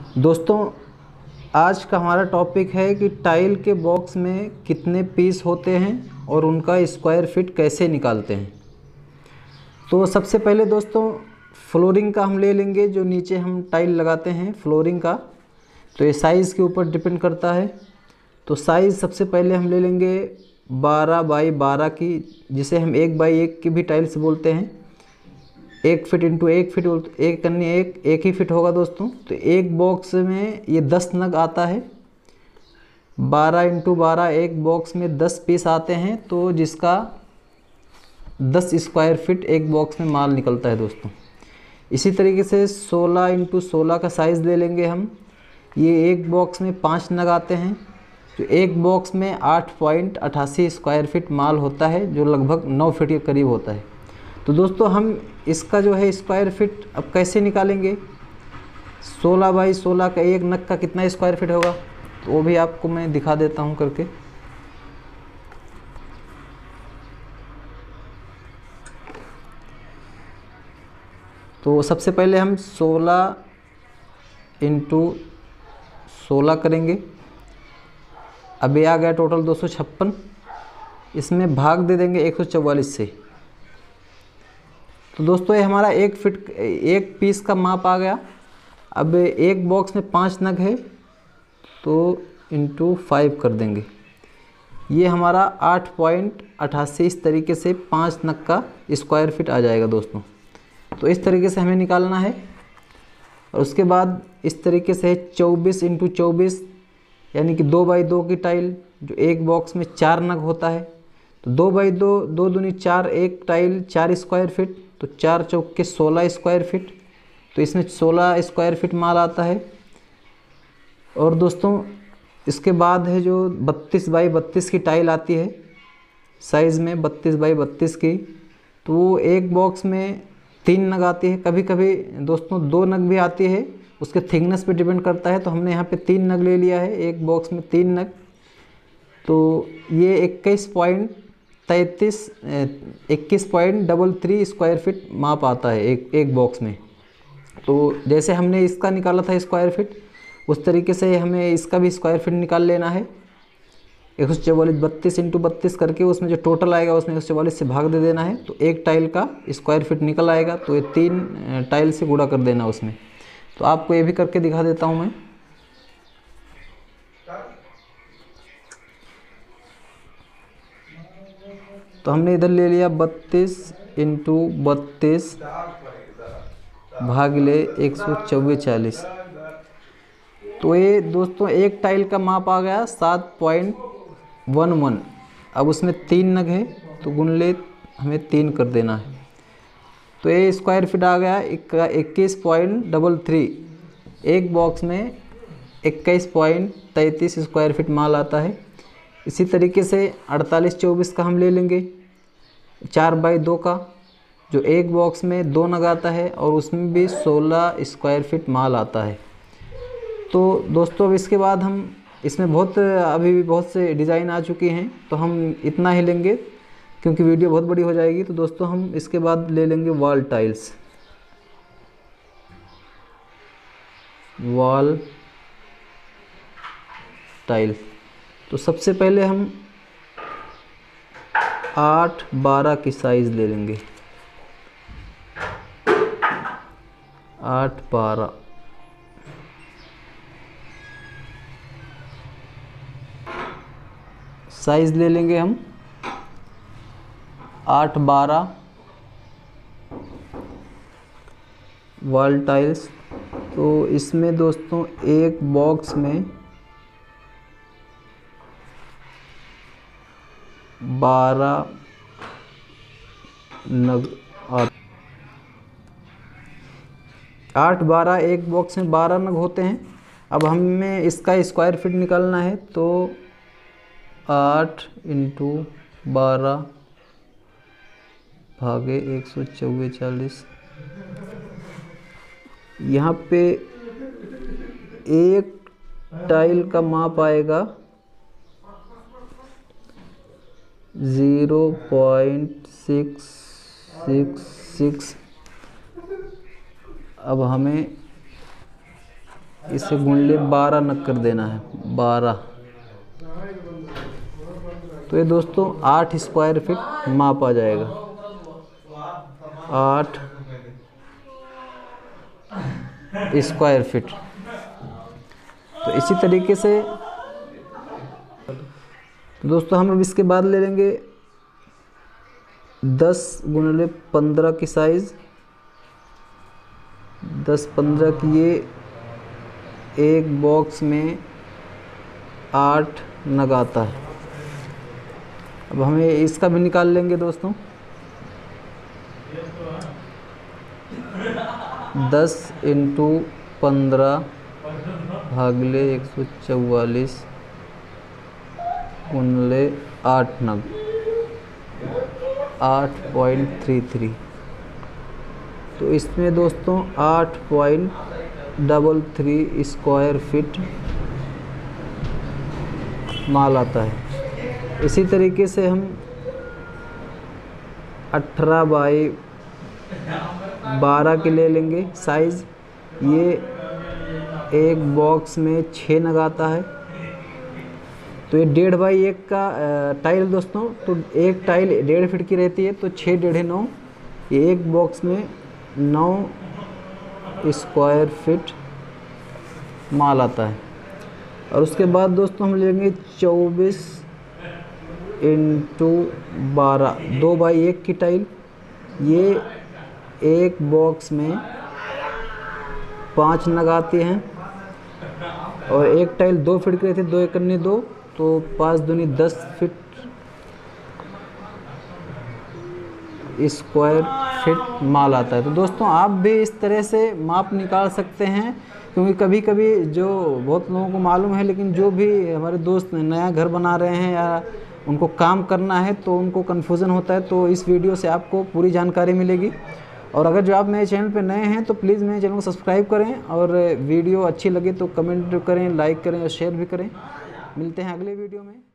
दोस्तों, आज का हमारा टॉपिक है कि टाइल के बॉक्स में कितने पीस होते हैं और उनका स्क्वायर फीट कैसे निकालते हैं। तो सबसे पहले दोस्तों फ्लोरिंग का हम ले लेंगे, जो नीचे हम टाइल लगाते हैं फ्लोरिंग का। तो ये साइज़ के ऊपर डिपेंड करता है। तो साइज़ सबसे पहले हम ले लेंगे 12 बाई 12 की, जिसे हम 1 बाई 1 की भी टाइल्स बोलते हैं। 1 फीट इंटू 1 फीट, एक अन्य एक ही फिट होगा दोस्तों। तो एक बॉक्स में ये 10 नग आता है। 12 इंटू 12 एक बॉक्स में 10 पीस आते हैं, तो जिसका 10 स्क्वायर फीट एक बॉक्स में माल निकलता है दोस्तों। इसी तरीके से 16 इंटू 16 का साइज़ ले लेंगे हम। ये एक बॉक्स में 5 नग आते हैं, तो एक बॉक्स में 8.88 स्क्वायर फीट माल होता है, जो लगभग 9 फीट के करीब होता है। तो दोस्तों हम इसका जो है स्क्वायर फीट अब कैसे निकालेंगे। 16 बाई 16 का एक नग का कितना स्क्वायर फीट होगा, तो वो भी आपको मैं दिखा देता हूँ करके। तो सबसे पहले हम 16 इंटू 16 करेंगे। अब ये आ गया टोटल 256। इसमें भाग दे देंगे 144 से। तो दोस्तों ये हमारा एक फिट एक पीस का माप आ गया। अब एक बॉक्स में 5 नग है, तो इंटू 5 कर देंगे। ये हमारा 8.88 इस तरीके से 5 नग का स्क्वायर फीट आ जाएगा दोस्तों। तो इस तरीके से हमें निकालना है। और उसके बाद इस तरीके से 24 इंटू 24, यानी कि 2 बाई 2 की टाइल, जो एक बॉक्स में 4 नग होता है। तो 2 बाई 2, 2 दूनी 4, एक टाइल 4 स्क्वायर फीट, तो 4 चौके 16 स्क्वायर फीट। तो इसमें 16 स्क्वायर फीट माल आता है। और दोस्तों इसके बाद है जो 32 बाई 32 की टाइल आती है साइज़ में, 32 बाई 32 की। तो वो एक बॉक्स में 3 नग आती है। कभी कभी दोस्तों 2 नग भी आती है, उसके थिकनेस पे डिपेंड करता है। तो हमने यहाँ पे 3 नग ले लिया है, एक बॉक्स में 3 नग। तो ये 21.33 स्क्वायर फीट माप आता है एक बॉक्स में। तो जैसे हमने इसका निकाला था स्क्वायर फीट, उस तरीके से हमें इसका भी स्क्वायर फीट निकाल लेना है। 144 32 इंटू 32 करके उसमें जो टोटल आएगा उसमें 144 से भाग दे देना है, तो एक टाइल का स्क्वायर फीट निकल आएगा। तो ये 3 टाइल से गुणा कर देना उसमें। तो आपको ये भी करके दिखा देता हूँ मैं। तो हमने इधर ले लिया 32 इंटू 32 भागले 144। तो ये दोस्तों एक टाइल का माप आ गया 7.11। अब उसमें 3 नग है, तो गुणले हमें 3 कर देना है। तो ये स्क्वायर फीट आ गया 21.33। एक बॉक्स में 21.33 स्क्वायर फीट माल आता है। इसी तरीके से 48-24 का हम ले लेंगे, 4 बाई 2 का, जो एक बॉक्स में 2 नग आता है और उसमें भी 16 स्क्वायर फीट माल आता है। तो दोस्तों अब इसके बाद हम इसमें अभी भी बहुत से डिज़ाइन आ चुकी हैं, तो हम इतना ही लेंगे क्योंकि वीडियो बहुत बड़ी हो जाएगी। तो दोस्तों हम इसके बाद ले लेंगे वॉल टाइल्स। वॉल टाइल, तो सबसे पहले हम 8-12 की साइज़ ले लेंगे। 8-12 साइज़ ले लेंगे हम। 8-12 वॉल टाइल्स। तो इसमें दोस्तों एक बॉक्स में 12 नग 8-12 एक बॉक्स में 12 नग होते हैं। अब हमें इसका स्क्वायर फीट निकालना है, तो 8 इंटू 12 भागे 144। यहाँ पे एक टाइल का माप आएगा 0.666। अब हमें इसे गुणले 12 नग कर देना है, 12। तो ये दोस्तों 8 स्क्वायर फीट माप आ जाएगा, 8 स्क्वायर फीट। तो इसी तरीके से तो दोस्तों हम लोग इसके बाद ले लेंगे 10 गुणले 15 की साइज़, 10-15 की। ये एक बॉक्स में 8 नग आता है। अब हमें इसका भी निकाल लेंगे दोस्तों। 10 × 15 भागले 144 गुणले 8 नग, 8.33। तो इसमें दोस्तों 8.33 स्क्वायर फीट माल आता है। इसी तरीके से हम 18 बाई 12 के ले लेंगे साइज़। ये एक बॉक्स में 6 नग आता है। तो ये 1.5 बाई 1 का टाइल दोस्तों, तो एक टाइल 1.5 फीट की रहती है, तो 6 × 9, ये एक बॉक्स में 9 स्क्वायर फीट माल आता है। और उसके बाद दोस्तों हम लेंगे 24 × 12, 2 बाई 1 की टाइल। ये एक बॉक्स में 5 नग आते हैं, और एक टाइल 2 फीट की रहती है, 2 × 2, तो 5 दूनी 10 फीट स्क्वायर फीट माल आता है। तो दोस्तों आप भी इस तरह से माप निकाल सकते हैं, क्योंकि कभी कभी जो बहुत लोगों को मालूम है, लेकिन जो भी हमारे दोस्त नया घर बना रहे हैं या उनको काम करना है तो उनको कन्फ्यूज़न होता है। तो इस वीडियो से आपको पूरी जानकारी मिलेगी। और अगर जो आप मेरे चैनल पर नए हैं तो प्लीज़ मेरे चैनल को सब्सक्राइब करें, और वीडियो अच्छी लगे तो कमेंट करें, लाइक करें और शेयर भी करें। मिलते हैं अगले वीडियो में।